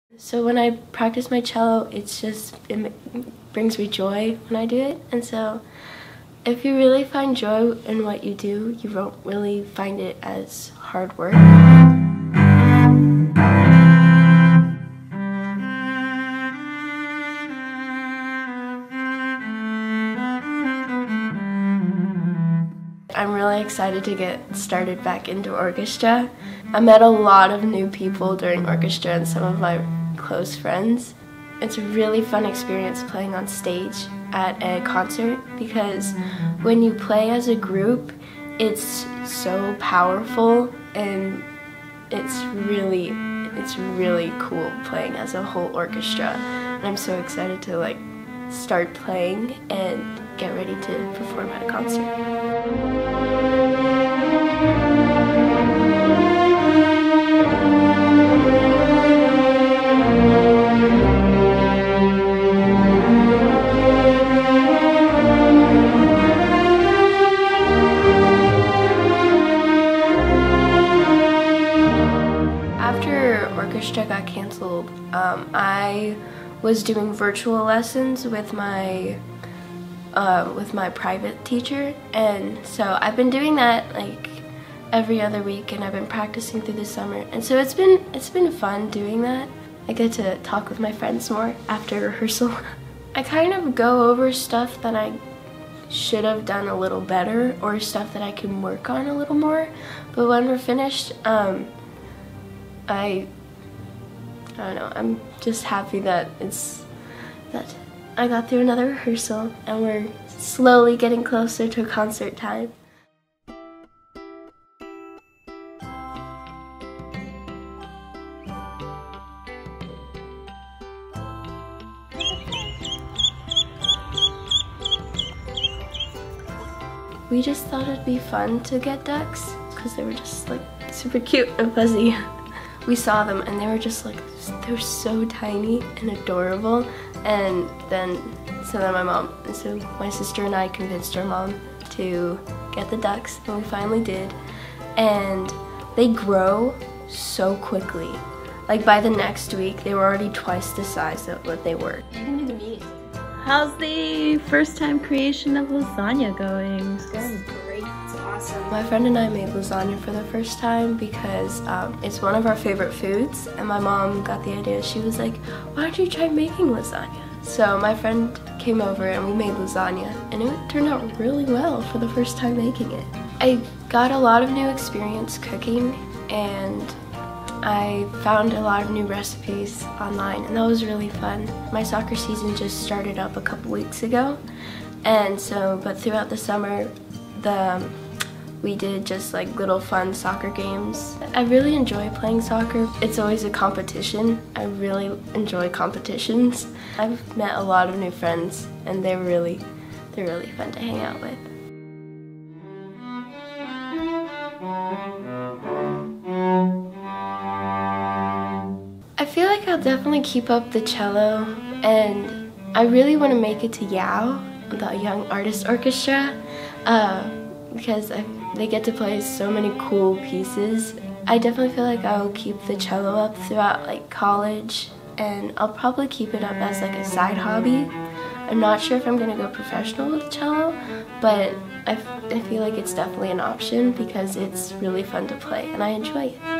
So when I practice my cello, it brings me joy when I do it. And so if you really find joy in what you do, you won't really find it as hard work. I'm really excited to get started back into orchestra. I met a lot of new people during orchestra and some of my close friends. It's a really fun experience playing on stage at a concert because when you play as a group, it's so powerful and it's really cool playing as a whole orchestra. And I'm so excited to start playing and get ready to perform at a concert. After orchestra got canceled, I was doing virtual lessons with my private teacher, and so I've been doing that every other week, and I've been practicing through the summer, and so it's been fun doing that. I get to talk with my friends more after rehearsal. I kind of go over stuff that I should have done a little better or stuff that I can work on a little more, but when we're finished, I don't know, I'm just happy that I got through another rehearsal and we're slowly getting closer to concert time. We just thought it'd be fun to get ducks because they were just super cute and fuzzy. We saw them and they were just they were so tiny and adorable, and so then my sister and I convinced our mom to get the ducks, and we finally did, and they grow so quickly. By the next week they were already twice the size of what they were. How's the first time creation of lasagna going? It's going great. It's awesome. My friend and I made lasagna for the first time because it's one of our favorite foods, and my mom got the idea. She was like, why don't you try making lasagna? So my friend came over and we made lasagna, and it turned out really well for the first time making it. I got a lot of new experience cooking, and I found a lot of new recipes online, and that was really fun. My soccer season just started up a couple weeks ago, and but throughout the summer, we did just little fun soccer games. I really enjoy playing soccer. It's always a competition. I really enjoy competitions. I've met a lot of new friends, and they're really fun to hang out with. I feel like I'll definitely keep up the cello, and I really want to make it to YOW, the Young Artist Orchestra, because they get to play so many cool pieces. I definitely feel like I'll keep the cello up throughout college, and I'll probably keep it up as a side hobby. I'm not sure if I'm going to go professional with cello, but I feel like it's definitely an option because it's really fun to play and I enjoy it.